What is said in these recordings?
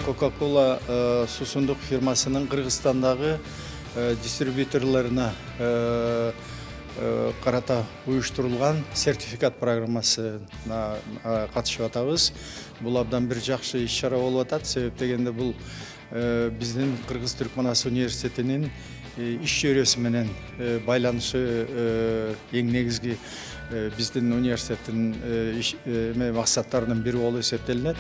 Coca-Cola сусындық фирмасының Қырғызстандағы дистрибьюторларына қарата ұйыштырылған сертификат программасына қатысып атабыз. Бұл абдан бір жақсы іс-шара болып атады. Себеп дегенде бұл біздің Қырғыз-Түркменстан университетінің іс жүйесіменен байланышы ең негізгі біздің университеттің мақсаттарының бірі болып есептелінеді.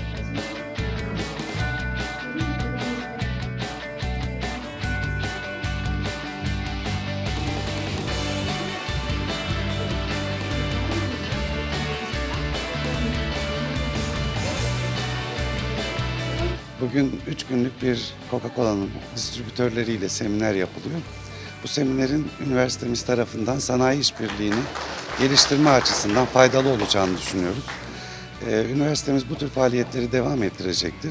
Bugün 3 günlük bir Coca-Cola'nın distribütörleriyle seminer yapılıyor. Bu seminerin üniversitemiz tarafından sanayi işbirliğini geliştirme açısından faydalı olacağını düşünüyoruz. Üniversitemiz bu tür faaliyetleri devam ettirecektir.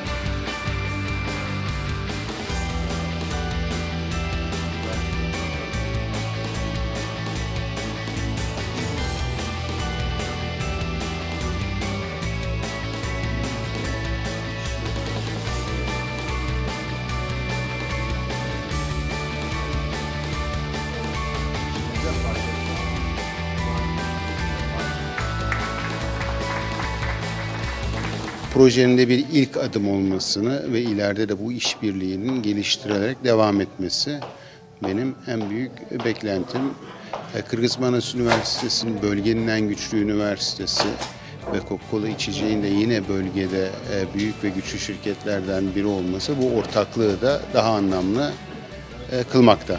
Projenin de bir ilk adım olmasını ve ileride de bu işbirliğinin geliştirilerek devam etmesi benim en büyük beklentim. Kırgız Manas Üniversitesi'nin bölgenin en güçlü üniversitesi ve Coca-Cola içeceğin de yine bölgede büyük ve güçlü şirketlerden biri olması bu ortaklığı da daha anlamlı kılmakta.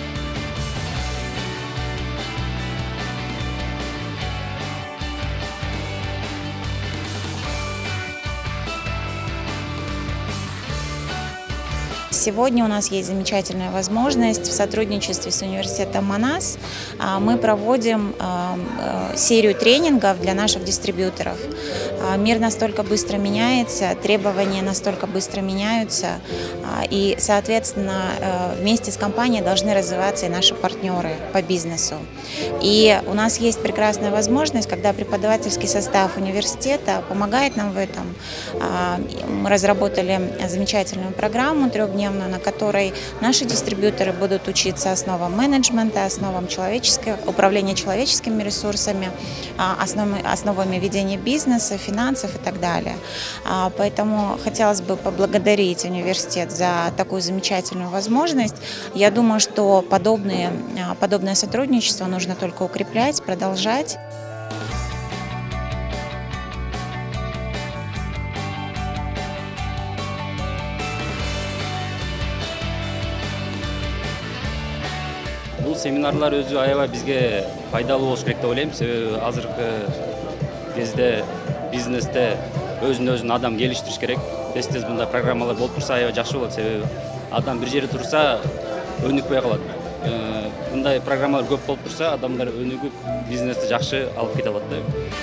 Сегодня у нас есть замечательная возможность в сотрудничестве с университетом Манас. Мы проводим серию тренингов для наших дистрибьюторов. Мир настолько быстро меняется, требования настолько быстро меняются, и, соответственно, вместе с компанией должны развиваться и наши партнеры по бизнесу. И у нас есть прекрасная возможность, когда преподавательский состав университета помогает нам в этом. Мы разработали замечательную программу трехдневную, на которой наши дистрибьюторы будут учиться основам менеджмента, основам управления человеческими ресурсами, основами ведения бизнеса, финансов и так далее. Поэтому хотелось бы поблагодарить университет за такую замечательную возможность. Я думаю, что подобное сотрудничество нужно только укреплять, продолжать. Бұл семинарлар өзі аябай бізге пайдалы болуш керек деп ойлаймын. Себебі азыркы кезде бизнесте өзін адам geliştiriş керек. Тез мындай программалар болып тұрса аябай жақсы болады. Себебі адам бір жерде тұрса өнікпей қалады. Мындай программалар көп болып тұрса адамдар өнігіп бизнесті жақсы алып кете алады.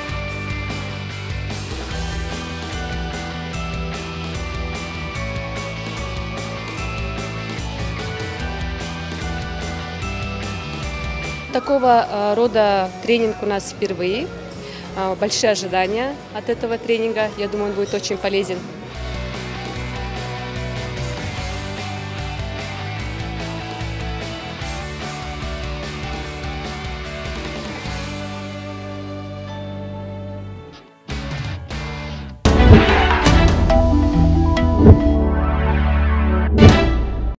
Такого рода тренинг у нас впервые. Большие ожидания от этого тренинга. Я думаю, он будет очень полезен